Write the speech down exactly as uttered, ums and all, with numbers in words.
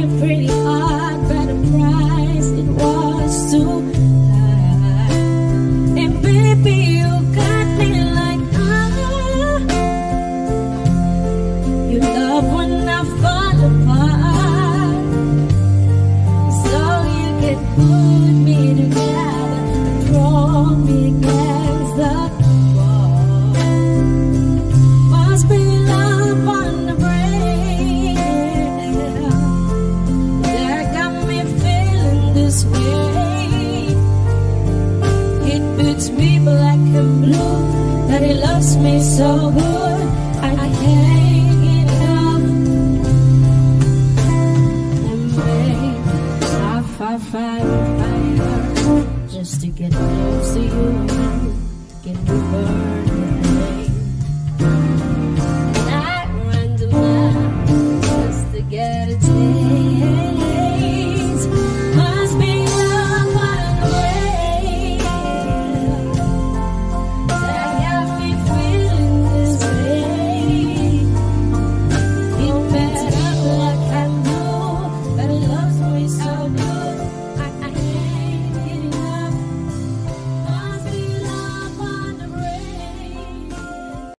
pretty hard, but the price, it was too high. And baby, you got me like ah, you love when I fall apart, so you can put me together, throw me against the wall. Must be love on the brain that got me feeling this way. It beats me black and blue that he loves me so good, I can't get enough. And babe, I fight, fight, fight just to get close to you, get me burned.